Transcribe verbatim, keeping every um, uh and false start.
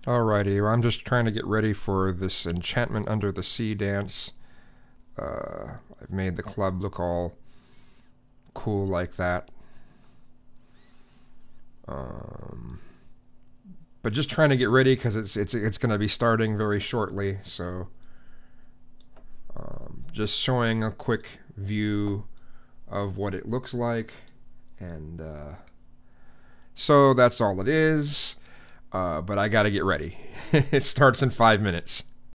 Alrighty, well, I'm just trying to get ready for this Enchantment Under the Sea dance. Uh, I've made the club look all cool like that. Um, but just trying to get ready because it's it's it's going to be starting very shortly. So um, just showing a quick view of what it looks like, and uh, so that's all it is. Uh, but I got to get ready. It starts in five minutes.